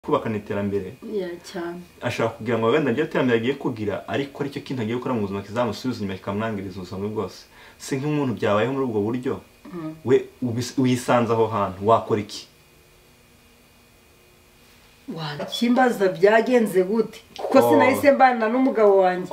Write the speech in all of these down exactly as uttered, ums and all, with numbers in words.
kubakana iterambere ya cyane ashaka kugira ngo wenda ngiye iterambere agiye kugira ariko aricyo kintu agiye gukora mu buzima kizamusubiza inyuma kikamwangiriza ubuzima bwose si nk'umuntu byabayeho muri ubwo buryo we uyisanze aho hantu wakora iki wakimbaza byagenze gute kuko sinahise mbana n'umugabo wanjye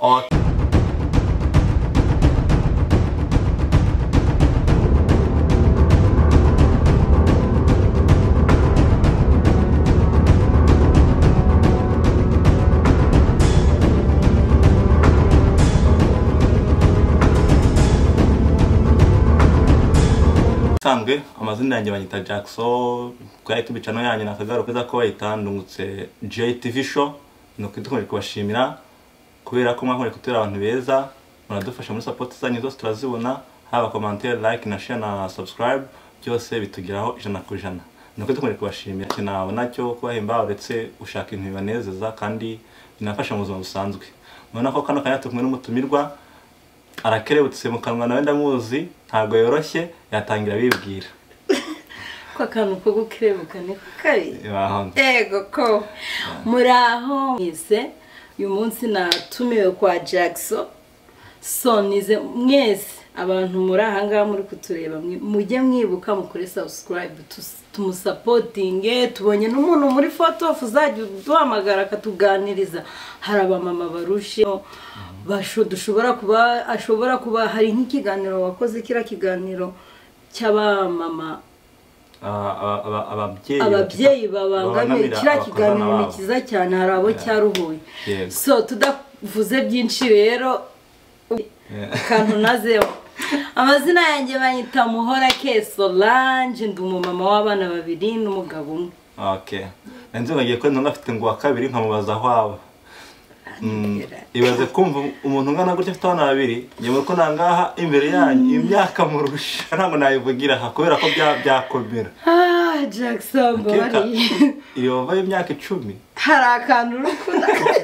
sanzwe amazina yanjye banyita Jackson kwa YouTube channel yanjye nakagaro keza ko bayitandungutse J T V show no kwidukomera kubashimira kubera ko mwahore kutera abantu beza muradufasha muri support zanyu zose turazibona haba commentaire like na share na subscribe byose bitugiraho ijana ku ijana no kwidukomera kubashimira cyane nacyo kubahemba uretse ushaka ibintu bibanezeza kandi binafasha mu buzima busanzwe mubona ko kano kanya tukumwe n'umutumirwa arakerebutse mu kanwa nawe ndamuzi ntabwo yoroshye yatangira bibwira kwa kantu ko gukerebuka ni kari yego ko muraho mwese uyu munsi natumiwe kwa Jackson so nize mwese abantu muri ahanga muri kutureba mujye mwibuka mukore subscribe tumusupportinge tubonye n'umuntu muri photo of uzajya duhamagara akatuganiriza hari abamama barushe basho dushobora kuba ashobora kuba hari nk'ikiganiro wakoze kira kiganiro cy'abamama ababyeyi ababyeyi babangamiye kira kiganiro ni kiza cyane hari abo cyaruhuye so tudavuze byinshi rero kantu nazeho amazina yanjye banyita muhora ke Solange ndi umumama w'abana babiri n'umugabo umwe. Okay nanze nagiye ko ndafite ngo wa kabiri nkamubaza hwaba ibaze kumva umuntu ngana gutya afite abana babiri nyuma ko nangaha imbere yanyu imyaka murusha ntabwo nayivugira aha kubera ko byakomera ah Jackson bari iyo baye imyaka icumi hari akantu rukunda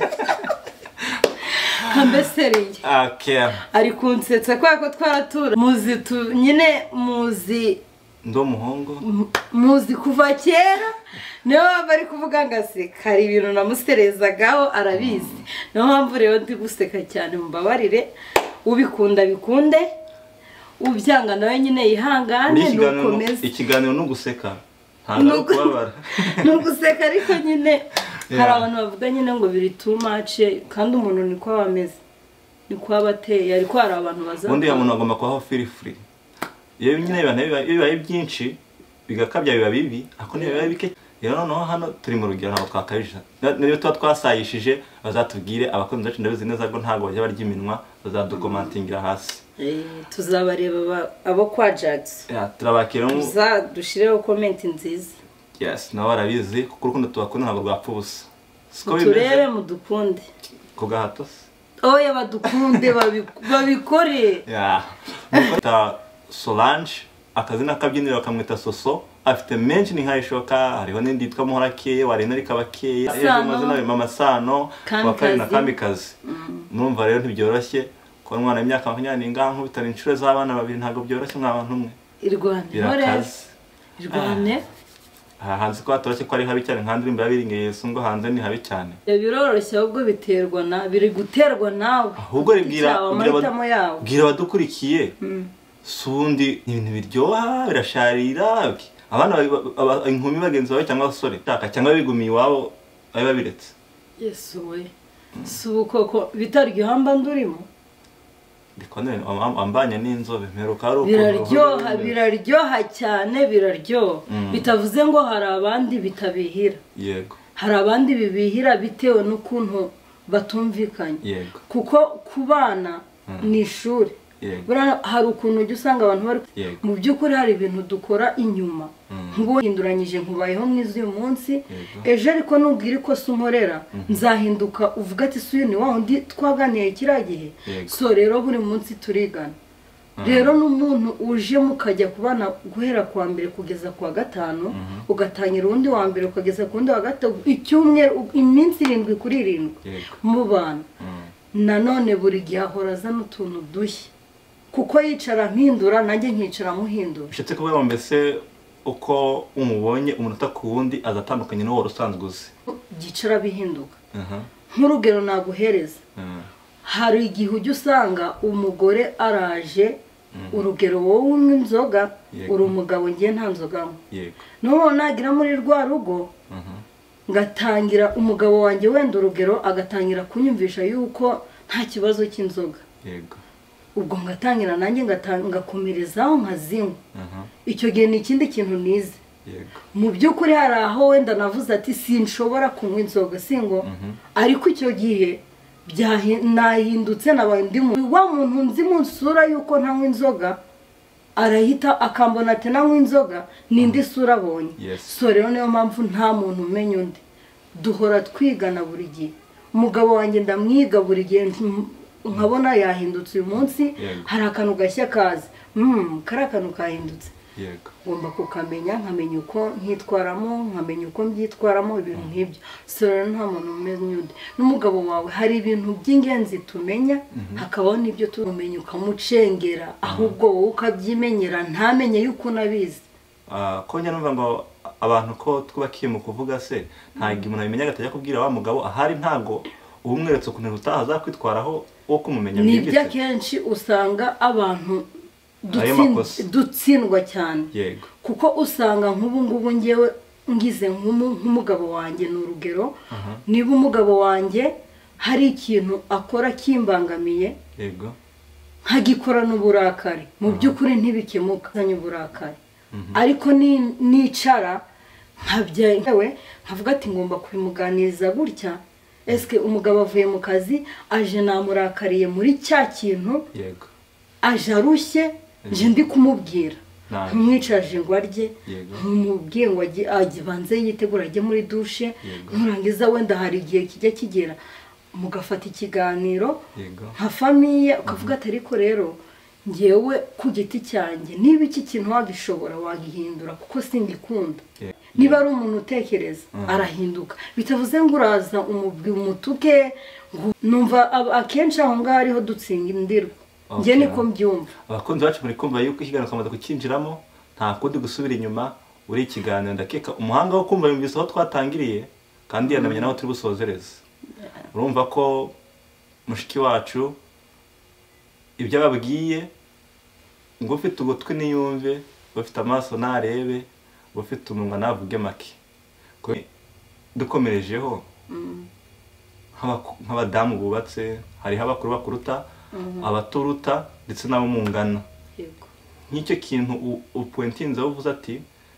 kambesereye okay ari kunsetsa kwa ko twaratura muzi tu nyine muzi ndo muhongo muzi kuva kera niyo bari kuvuga ngaseka hari ibintu namusterezagaho arabizi niyo mpamvu rero ndi guseka cyane mbabarire ubikunda bikunde ubyanga nawe nyine yihangane nukomeze ikiganiro no guseka ntabwo kubabara no guseka ariko nyine hari abantu bavuga nyine ngo biri too much kandi umuntu niko abameze niko abateye ariko hari abantu baza undi ya muntu agomba kubaho feel free iyo nyine bibaye byinshi bigakabya biba bibi ako niyo biba bike rero noneho hano turi mu rugero ntabwo twakabije niyo tuba twasayishije bazatubwire abakunzi bacu ndabizi neza ko ntabwo bajya barya iminwa bazadukomantingira hasi tuzabareba abo kwa Jackson turabakira dushireho comment nziza yes nawe arabizi kuko urukundo tubakunda ntabwo rwapfa ubusa turebe mudukunde ku gahato oya badukunde babikore nuko Solange akazina kabyinira bakamwita Soso afite menshi ni nkayishoka hariho n'indi yitwa Muhorakeye warena rikabakeye ejo mazina mama Sano wakari na Kamikazi murumva rero ntibyoroshye ko umwana w'imyaka makumyabiri n'ingaho bitari incuro z'abana babiri ntabwo byoroshye nk'abantu umwe irwane irwane hanze ko atoroshye ko ari habi cyane nkandi rimba biringe Yesu ngo hanze ni habi cyane biroroshye ahubwo biterwa na biri guterwa nawe ahubwo ribwira bwira badukurikiye sundi ibintu biryoha birasharira abana inkumi bagenzi bawe cyangwa abasore taka cyangwa bigumiye iwabo bari babiretse Yesu we subukoko bitaryoha mba ndurimo ndikone ambanye n'inzobe mperuka ari uko biraryoha biraryoha cyane biraryoha bitavuze ngo hari abandi bitabihira yego hari abandi bibihira bitewe n'ukuntu batumvikanye yego kuko kubana ni ishuri hari ukuntu ujya usanga abantu bari mu by'ukuri hari ibintu dukora inyuma nk'ubu hinduranyije nkubayeho mwiza uyu munsi ejo ariko nubwira ko se unkorera nzahinduka uvuga ati suyu ni wa wundi twaganiye kiriya gihe so rero buri munsi turigana rero n'umuntu uje mukajya kubana guhera kuwa mbere kugeza kuwa gatanu ugatangira undi wa mbere ukageza ku wundi wa gatatu icyumweru iminsi irindwi kuri irindwi mu bana nanone buri gihe ahora azana utuntu dushya kuko yicara mpindura nanjye nkicara muhindura bishatse kuvuga mbese uko umubonye umunota ku wundi azatandukanye n'uwo rusanzwe uzi gicara bihinduka nk'urugero naguhereza hari igihe ujya usanga umugore araje urugero wowe unywa inzoga uri umugabo ngiye nta nzoga n'uwo nagira muri rwa rugo ngatangira umugabo wanjye wenda urugero agatangira kunyumvisha yuko nta kibazo cy'inzoga ubwo ngatangira nanjye ngakomerezaho nkazinywa icyo gihe ni ikindi kintu nize mu by'ukuri hari aho wenda navuze ati sinshobora kunywa inzoga singo ariko icyo gihe nahindutse nabaye ndi wa muntu nzi mu nsura yuko ntanywa inzoga arahita akambona ati nanywa inzoga n'indi sura abonye so rero niyo mpamvu nta muntu umenya undi duhora twigana buri gihe umugabo wanjye ndamwiga buri gihe nkabona yahindutse uyu munsi hari akantu gashya kazi kari akantu kahindutse ngomba kukamenya nkamenya uko nkitwaramo nkamenya uko mbyitwaramo ibintu nk'ibyo so rero nta muntu umenya undi n'umugabo wawe hari ibintu by'ingenzi tumenya hakabaho n'ibyo tumenya ukamucengera ahubwo wowe ukabyimenyera ntamenye yuko unabizi ko njya numva ngo abantu ko twubakiye mu kuvuga se ntabwo umuntu abimenya agatajya kubwira wa mugabo ahari ntago ubumweretse ukuntu utaha azakwitwaraho wo kumumenya byimbitse ni akenshi usanga abantu dutsindwa cyane kuko usanga nk'ubu ngubu ngewe ngize nk'umugabo wanjye ni urugero niba umugabo wanjye hari ikintu akora kimbangamiye nkagikorana uburakari mu by'ukuri ntibikemuka uburakari ariko nicara nkabyawe nkavuga ati ngomba kubimuganiriza gutya eske umugabo avuye mu kazi aje namurakariye muri cya kintu aje arushye nje ndi kumubwira nkumwicaje ngo arye nkumubwiye ngo agibanze yitegura ajye muri dushe nurangiza wenda hari igihe kijya kigera mugafata ikiganiro nka famiye ukavuga ati ariko rero ngewe ku giti cyanjye niba iki kintu wagishobora wagihindura kuko singikunda niba ari umuntu utekereza arahinduka bitavuze ngo uraza umubwi umutuke numva akenshi aho ngaho ariho dutsindirwa njye niko mbyumva abakunzi bacu muri kumva yuko ikiganiro kamaze kukinjiramo nta kundi gusubira inyuma uri ikiganiro ndakeka umuhanga wo kumva yumvise aho twatangiriye kandi yanamenya naho turi busozereze urumva ko mushiki wacu ibyo ababwiye ngo ufite ugutwi niyumve ufite amaso narebe ufite umunwa navuge make dukomerejeho nk'abadamu bubatse hariho abakuru bakuruta abaturuta ndetse nabo mungana nk'icyo kintu upuentinze uvuze ati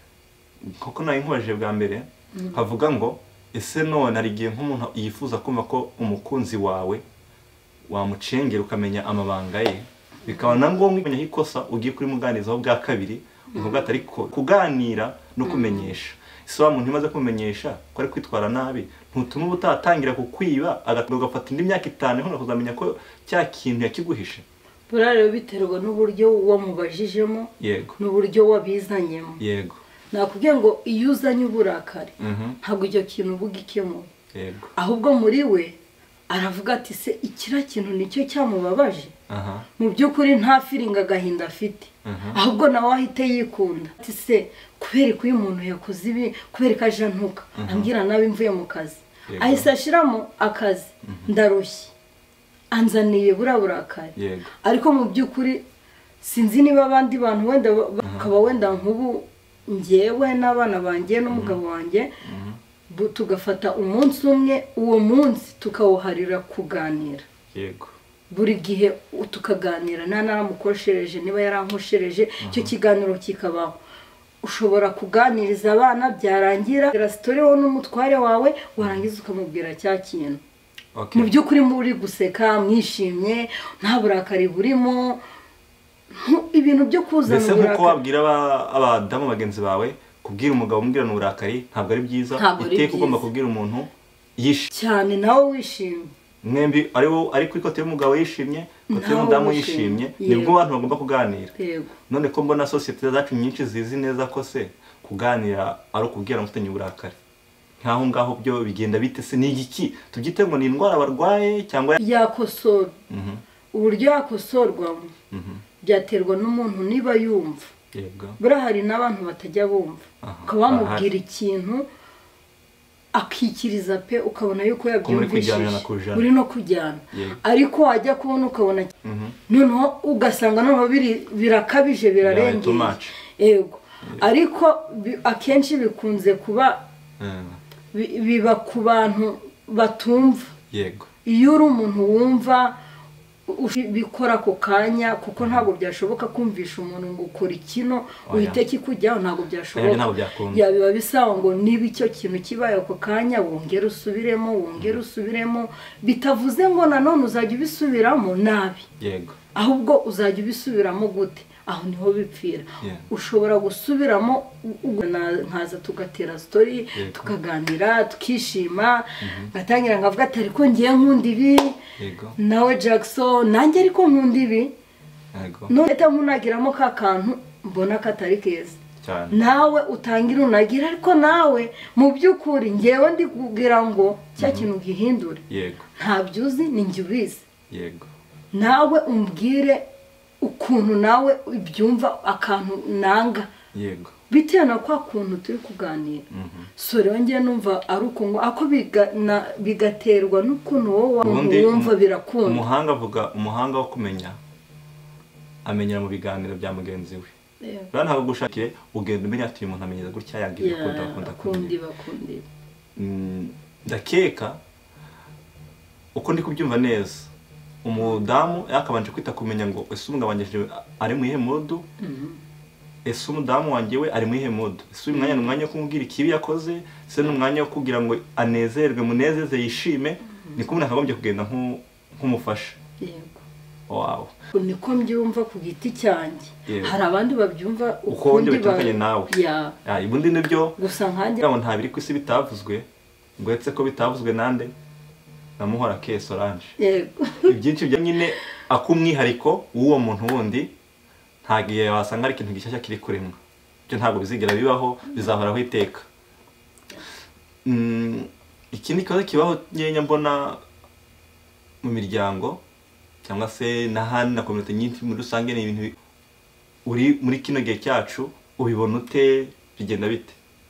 koko nayo nkubaje bwa mbere havuga ngo ese none ari igihe nk'umuntu yifuza kumva ko umukunzi wawe wamucengera ukamenya amabanga ye bikaba na ngombwa kumenya ikosa ugiye kuri muganizaho bwa kabiri uvuga ati ariko kuganira no kumenyesha ese wa muntu imaze kumenyesha ko ari kwitwara nabi ntutuma ubutatangira kukwiba agafata indi myaka itanu hano kuzamenya ko cya kintu yakiguhishe buriya rero biterwa n'uburyo wamubajijemo yego n'uburyo wabizanyemo yego nakubwiye ngo iyo uzanye uburakari ntabwo icyo kintu uvuga ikemuye ahubwo muri we aravuga ati se ikira kintu nicyo cyamubabaje mu by'ukuri nta firinga agahinda afite ahubwo nawe ahite yikunda ati se kubera ko uyu muntu yakoze ibi kubera ko aje ntuka ambwira nabi mvuye mu kazi ahise ashyiramo akazi ndarushye anzaniye buriya burakari ariko mu by'ukuri sinzi niba abandi bantu wenda bakaba wenda nk'ubu ngewe n'abana banjye n'umugabo wanjye tugafata umunsi umwe uwo munsi tukawuharira kuganira yego buri gihe tukaganira nta naramukoshereje niba yarankoshereje icyo kiganiro kikabaho ushobora kuganiriza abana byarangira sitori wowe n'umutware wawe warangiza ukamubwira cya kintu mu by'ukuri muri guseka mwishimye nta burakari burimo ibintu byo kuzana uburakari mbese nk'uko wabwira abadamu bagenzi bawe kubwira umugabo umubwirana uburakari ntabwo ari byiza iteka ugomba kubwira umuntu yishimye cyane nawe wishimye mwembi ari kuri kote y'umugabo yishimye kote y'umudamu yishimye nibwo abantu bagomba kuganira none ko mbona sosiyete zacu nyinshi zizi neza ko se kuganira ari ukubwira mufitanye uburakari nkaho ngaho byo bigenda bite se ni igiki tubyite ngo ni indwara barwaye cyangwa yakosora uburyo yakosorwamo byaterwa n'umuntu niba yumva buriya hari n'abantu batajya bumva ukaba wamubwira ikintu akikiriza pe ukabona yuko yabyumvishije uri no kujyana ariko wajya kubona ukabona noneho ugasanga noneho birakabije birarengeye yego ariko akenshi bikunze kuba biba ku bantu batumva yego iyo uri umuntu wumva bikora ako kanya kuko ntabwo byashoboka kumvisha umuntu ngo ukora ikino uhite kikujyaho ntabwo byashoboka yabiba bisaba ngo niba icyo kintu kibaye ako kanya wongere usubiremo wongere usubiremo bitavuze ngo nanone uzajya ubisubiramo nabi yego ahubwo uzajya ubisubiramo gute aho niho bipfira ushobora gusubiramo nkaza tugatera story tukaganira tukishima ngatangira ngavuga ati ariko ngiye nkunda ibi nawe Jackson nanjye ariko nkunda ibi none nkunagiramo ka kantu mbona katari keza nawe utangira unagira ariko nawe mu by'ukuri ngewe ndi kugira ngo cya kintu gihindure ntabyo uzi ni njye ubizi nawe umbwire ukuntu nawe ibyumva akantu nanga yego bitewe na kwa kuntu turi kuganira so rero ngiye numva ari uko ngo ako bigaterwa n'ukuntu wowe wumva birakunda umuhanga avuga umuhanga wo kumenya amenyera mu biganiro bya mugenzi we rero ntabwo gushakire ugenda umenya ati uyu muntu amenyera gutya yagiye kunda kunda kundi bakundi ndakeka uko ndi kubyumva neza umudamu yakabanje kwita kumenya ngo ese umugabo wanjye ari mu ihe modu ese umudamu wanjye we ari mu ihe modu ese uyu mwanya ni umwanya wo kumubwira ikibi yakoze se ni umwanya wo kugira ngo anezerwe munezeze yishime niko umuntu akagombye kugenda nk'umufasha yego wow niko mbyumva ku giti cyanjye hari abandi babyumva ukundi bitandukanye nawe ya ibundi nibyo gusa nkanjye ngo nta biri ku isi bitavuzwe ngo etse ko bitavuzwe nande namuhora ke Solange yego ibyinshi bya nyine akumwihariko w'uwo muntu wundi ntagiye wasanga ari ikintu gishyashya kiri kuremwa byo ntabwo bizigera bibaho bizahoraho iteka ikindi kibazo kibaho nyenya mbona mu miryango cyangwa se n'ahandi na community nyinshi muri rusange ni ibintu uri muri kino gihe cyacu ubibona ute bigenda bite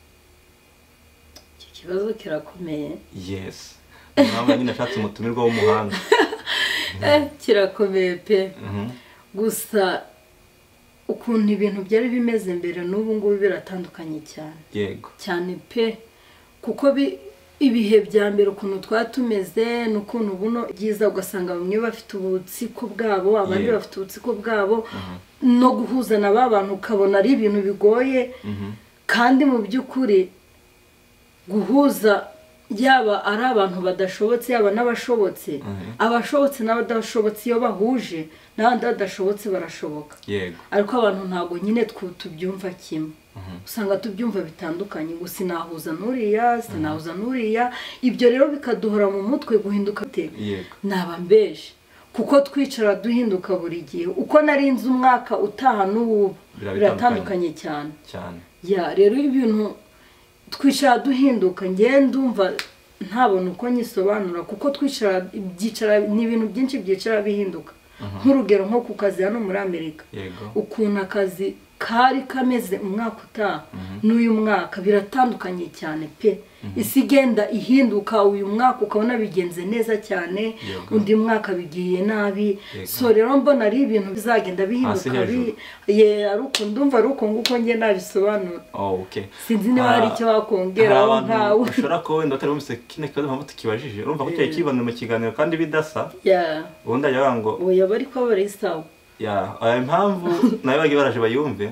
iki kibazo kirakomeye yes mama nyine ashatse umutumirwa w'umuhanga kirakomeye pe gusa ukuntu ibintu byari bimeze mbere n'ubu ngubu biratandukanye cyane yego cyane pe kuko ibihe bya mbere ukuntu twatumeze n'ukuntu buno byiza ugasanga bamwe bafite ubutsiko bwabo abandi bafite ubutsiko bwabo no guhuza na ba bantu ukabona ari ibintu bigoye kandi mu by'ukuri guhuza yaba ari abantu badashobotse yaba n'abashobotse abashobotse n'abadashobotse iyo bahuje n'abandi badashobotse barashoboka yego ariko abantu ntabwo nyine tubyumva kimwe usanga tubyumva bitandukanye ngo sinahuza n'uriya sinahuza n'uriya ibyo rero bikaduhora mu mutwe guhinduka te naba mbeje kuko twicara duhinduka buri gihe uko narinze umwaka utaha n'ubu biratandukanye cyane cyane ya rero ibintu twicara duhinduka ngiye ndumva ntabona uko nyisobanura kuko twicara byicara ni ibintu byinshi byicara bihinduka nk'urugero nko ku kazi hano muri Amerika ukuntu akazi kari kameze umwaka utaha n'uyu mwaka biratandukanye cyane pe isi igenda ihinduka uyu mwaka ukabona bigenze neza cyane undi mwaka bigiye nabi so rero mbona ari ibintu bizagenda bihinduka ye aruko ndumva aruko nguko nge nabisobanura sinzi niba hari icyo wakongera nkawe ushobora ko wenda utari bumvise kine kibazo mpamvu tukibajije urumva ko cyari kibana mu kiganiro kandi bidasa ubundi ajya ngo oya bari ko bari sawa ya aya mpamvu nayo bagiye baraje bayumve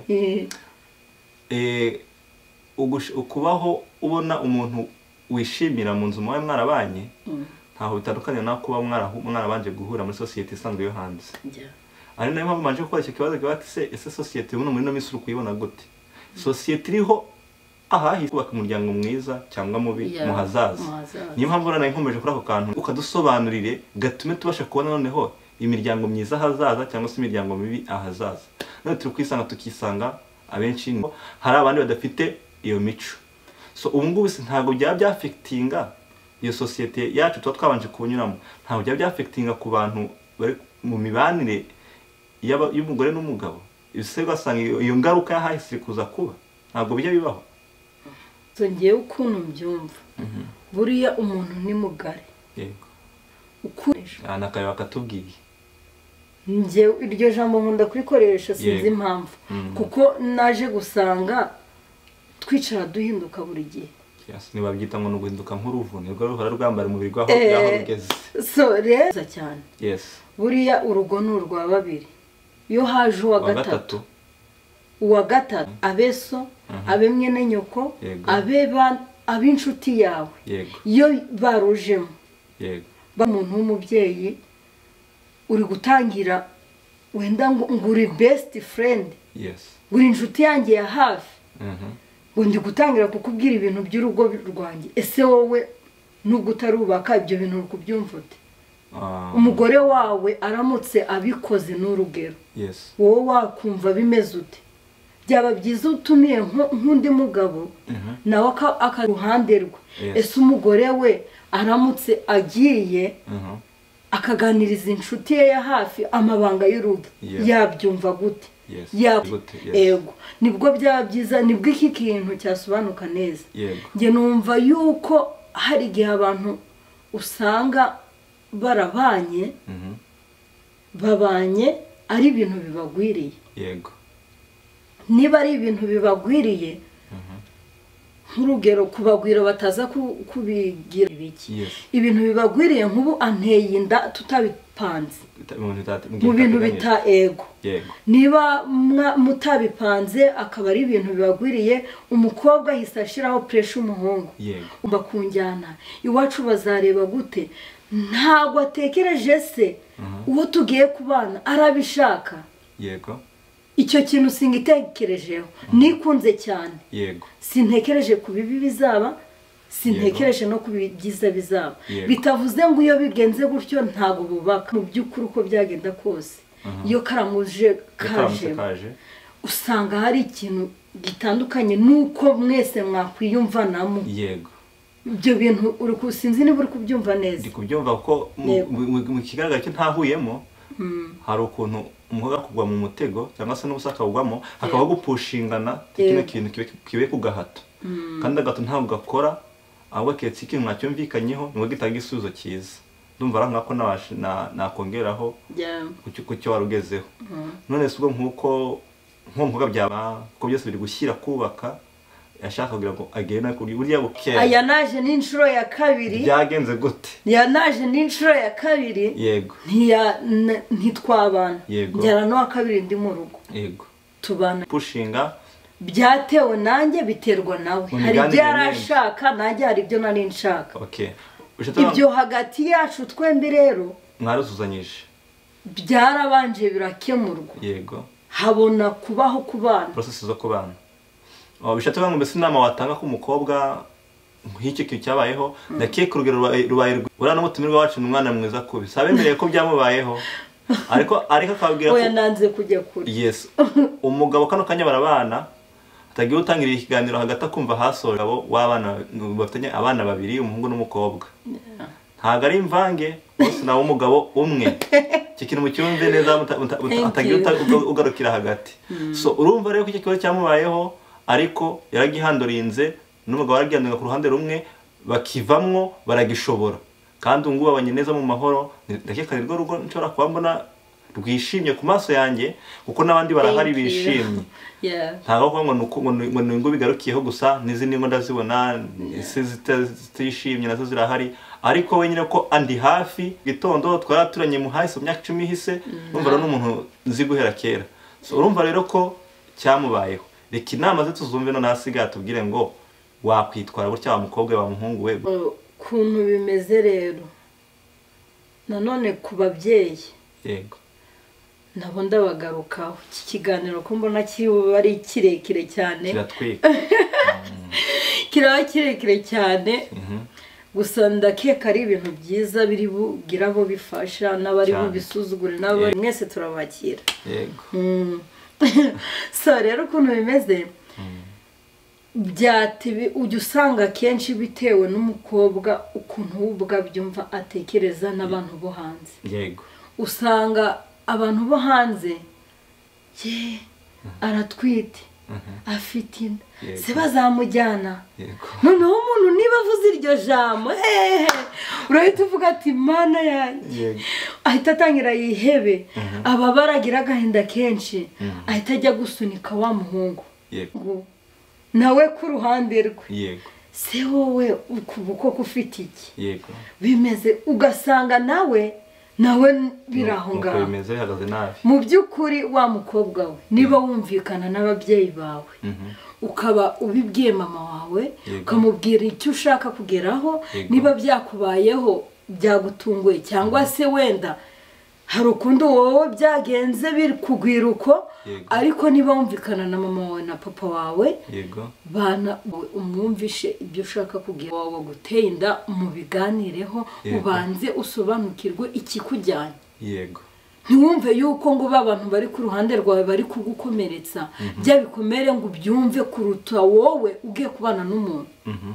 eh ukubaho ubona umuntu wishimira mu nzu mwawe mwarabanye ntaho bitandukanye na kuba mwarabanje guhura muri society isanzwe yo hanze ari nayo mpamvu manje gukora icyo kibazo gati se ese society buno muri no misuru kuyibona gute society iriho aha kubaka umuryango mwiza cyangwa mubi mu hazaza niyo mpamvu rana inkomeje kuri ako kantu ukadusobanurire gatume tubasha kubona noneho imiryango myiza hazaza cyangwa se imiryango mibi ahazaza none turi kwisanga tukisanga abenshi hari abandi badafite iyo mico so ubu ngubu ntabwo byaba byafectinga iyo societe yacu tuba twabanje kunyuramo ntabwo byaba byafectinga ku bantu bari mu mibanire y'umugore n'umugabo ise gasanga iyo ngaruka yahise kuza kuba ntabwo bijya bibaho. So ngiye ukuntu mbyumva buriya umuntu ni mugari yego ukoresha anakayo akatubwiye ngiye iryo jambo nkunda kurikoresha sinzi impamvu kuko naje gusanga twicara duhinduka buri gihe. Yes, niba byita ngo nuguhinduka nk'uruvu nirwo ruhora rwambara umubiri gwaho yaho rugeze. So reza cyane. Yes. Buriya urugo n'urwa babiri. Yo haje uwa gatatu. Uwa gatatu abeso, abemwe ne nyoko, abeba abinshuti yawe. Yego. Yo barujemo. Yego. Ba muntu w'umubyeyi uri gutangira wenda ngo nguri best friend. Yes. Nguri inshuti yanjye ya hafi. Mhm. Ngo ndi gutangira kukubwira ibintu by'urugo rwanjye. Ese wowe nubwo utarubaka ibyo bintu kubyumva ute? Umugore wawe aramutse abikoze n'urugero. Yes. Wowe wakumva bimeze ute? Byaba byiza utumiye nk'undi mugabo nawe akaruhande rwe. Ese umugore we aramutse agiye akaganiriza inshuti ye ya hafi amabanga y'urugo yabyumva gute? Yego nibwo byaba byiza nibwo iki kintu cyasobanuka neza. Nge numva yuko hari igihe abantu usanga barabanye babanye ari ibintu bibagwiriye. Yego. Niba ari ibintu bibagwiriye nk'urugero kubagwira bataza kubigira ibiki. Ibintu bibagwiriye nk'ubu anteye inda tutabipanze mu bintu bita ego. Niba mutabipanze akaba ari ibintu bibagwiriye umukobwa ahise ashiraho pressure umuhungu bakunjyana iwacu bazareba gute ntago atekereje se uwo tugiye kubana arabishaka. Yego. Icyo kintu singitekerejeho nikunze cyane. Yego. Sintekereje ku bibi bizaba sintekereje no kubyiza bizaba. Bitavuze ngo iyo bigenze gutyo ntago bubaka mu by'ukuri uko byagenda kose. Iyo karamuje kaje usanga hari ikintu gitandukanye nuko mwese mwakwiyumvanamo. Yego. Ibyo bintu uri kusinzi niba uri kubyumva neza. Ndi kubyumva ko mu kigaragara cyo ntahuyemo hari ukuntu umuhoga kugwa mu mutego cyangwa se n'ubusaka bugwamo hakaba gupushingana kino kintu kibe kugahato kandi agato ntabwo gakora ahubwo ketse ikintu nacyumvikanyeho ngo gitanga isubizo cyiza. Ndumva ara nkako nakongeraho ku cyo warugezeho. None se ubwo nkuko nkumvuga byaba ko byose biri gushyira kubaka yashaka kugira ngo agena kuri burya bukeye. Aya naje n'inshuro ya kabiri. Byagenze gute? Ya naje n'inshuro ya kabiri. Yego. Ntiya ntitwabana. Yego. Njyana no kabiri ndi mu rugo. Yego. Tubana. Pushinga byatewe nanjye biterwa nawe. Hari byarashaka nanjye hari ibyo nari nshaka. Okay. Ibyo hagati yacu twembi rero mwaruzuzanyije. Byarabanje birakemurwa. Yego. Habona kubaho kubana. Process zo kubana. Bishatse ngo mbese inama watanga ku mukobwa nk'iki kintu cyabayeho ndakeka urugero rubaye urana n'umutumirwa wacu n'umwana mwiza kubi sabemereye ko byamubayeho ariko ariko akabwira ko oya nanze kujya kuri. Yes. Umugabo kano kanya barabana atagiye utangira ikiganiro hagati akumva hasora abo wabana bafitanye abana babiri umuhungu n'umukobwa. Ntago ari imvange bose nawo umugabo umwe kikintu mu cyumve neza atagiye ugarukira hagati. So urumva rero ko iki kibazo cyamubayeho ariko yaragihandorinze n'umugabo aragihandanga ku ruhande rumwe bakivamwo baragishobora kandi ungu babanye neza mu mahoro. Ndakeka rero rugo nshobora kubambona rwishimye ku maso yanjye kuko nabandi barahari bishimye. Yeah. Ntago kwa ngo nuko ngo ngo bigarukiyeho gusa n'izindi ngo ndazibona ise zitishimye nazo zirahari ariko wenyine ko andi hafi gitondo twaraturanye mu hasi mu myaka icumi hise numva rero n'umuntu nzi guhera kera. So urumva rero ko cyamubayeho. Reka inama ze tuzumve no nasiga tubwire ngo wakwitwara gutya wa mukobwa wa muhungu we. Kuntu bimeze rero nanone ku babyeyi. Yego. Nabo ndabagarukaho iki kiganiro ko mbona kiri ari kirekire cyane. Kiratwika. Kiraba kirekire cyane. Gusa ndakeka ari ibintu byiza biri bugira abo bifasha n'abari bubisuzugure n'abo mwese turabakira. Yego. So rero ukuntu bimeze byatibi ujya usanga kenshi bitewe n'umukobwa ukuntu ubwa byumva atekereza n'abantu bo hanze. Yego. Usanga abantu bo hanze ye aratwite afite inda se bazamujyana noneho umuntu niba avuze iryo jambo hehe urahita uvuga ati mana yanjye ahita atangira yihebe aba baragira agahinda kenshi ahita ajya gusunika wa muhungu nawe ku ruhande rwe se wowe ukuboko kufite iki bimeze ugasanga nawe nawe birahunga mu by'ukuri wa mukobwa we niba wumvikana n'ababyeyi bawe ukaba ubibwiye mama wawe ukamubwira icyo ushaka kugeraho niba byakubayeho byagutunguye cyangwa se wenda hari ukundi wowe byagenze biri kugwira uko ariko niba wumvikana na mama wawe na papa wawe bana umwumvishe ibyo ushaka kugira wawe guteye inda mu biganireho ubanze usobanukirwe ikikujyanye yego ntiwumve yuko ngo babantu bari ku ruhande rwawe bari kugukomeretsa bya bikomere ngo ubyumve kuruta wowe ugiye kubana n'umuntu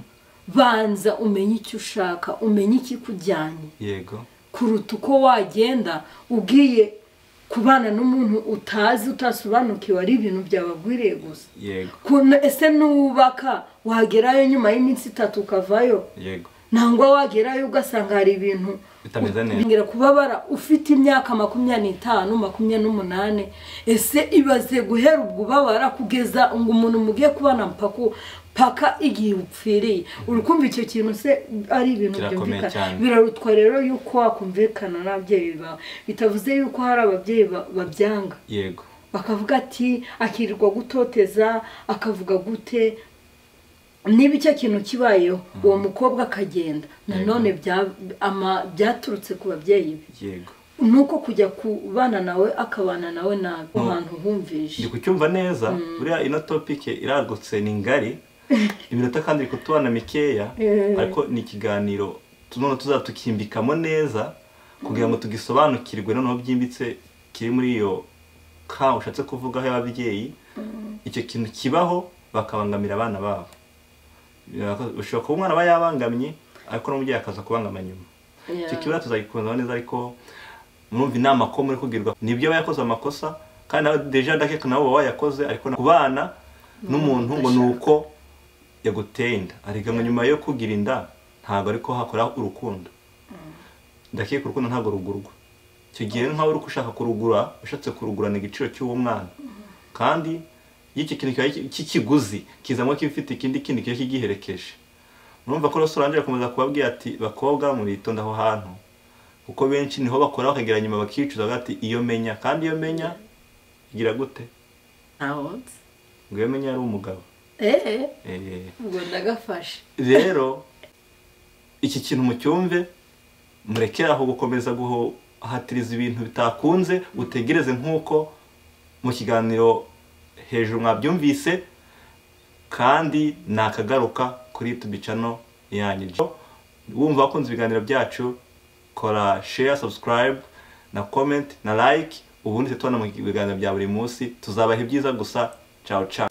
banza umenye icyo ushaka umenye ikikujyanye yego kuruta uko wagenda ugiye kubana n'umuntu utazi utasobanukiwe ari ibintu byabagwiriye gusa yego ese nubaka wagerayo nyuma y'iminsi itatu ukavayo yego nangwa wagerayo ugasanga hari ibintu bitameze neza ngira kubabara ufite imyaka makumyabiri n'itanu makumyabiri n'umunani ese ibaze guhera ubwo babara kugeza ngo umuntu mugiye kubana mpaka paka igihe upfiriye urukumva icyo kintu se ari ibintu byumvikana birarutwa rero yuko wakumvikana n'ababyeyi bawe bitavuze yuko hari ababyeyi babyanga yego bakavuga ati akirirwa gutoteza akavuga gute niba icyo kintu kibayeho uwo mukobwa akagenda nanone byaturutse ku babyeyi be yego nuko kujya kubana nawe akabana nawe nabi ahantu humvishe ndi kucyumva neza buriya ino topic iragutse ni ngari iminota kandi iri kutubana mikeya ariko ni ikiganiro none tuzatukimbikamo neza kugira ngo tugisobanukirwe noneho byimbitse kiri muri iyo ka ushatse kuvugaho y'ababyeyi icyo kintu kibaho bakabangamira abana babo ushobora kuba umwana aba yabangamye ariko n'umubyeyi akaza kubangama nyuma icyo kibazo tuzagikundaho neza ariko murumva inama ko muri kugirwa nibyo yakoze amakosa kandi nawe deja ndakeka nabo baba yakoze ariko kubana n'umuntu ngo nuko yaguteye inda ariko nyuma yo kugira inda ntabwo ariko hakora urukundo ndakeka urukundo ntabwo rugurwa icyo gihe nkaho uri ushaka kurugura ushatse kurugurana igiciro cy'uwo mwana kandi y'iki kintu cy'ikiguzi kizamwe kifite ikindi kindi kiyo kigiherekeje murumva ko SOLANGE akomeza kubabwira ati bakobwa muritonda aho hantu kuko benshi niho bakora bakagera nyuma bakicuza gati iyo menya kandi iyo menya igira gute ahonze ngo iyo menya ari umugabo eh eh ngo ndagafashe rero iki kintu mu cyumve murekera aho gukomeza guhatiriza ibintu bitakunze utegereze nkuko mu kiganiro hejuru mwabyumvise kandi nakagaruka kuri YouTube channel yanyu wumva wakunze ibiganiro byacu kora share subscribe na comment na like ubundi tubona mu biganiro bya buri munsi tuzabaha ibyiza gusa ciao ciao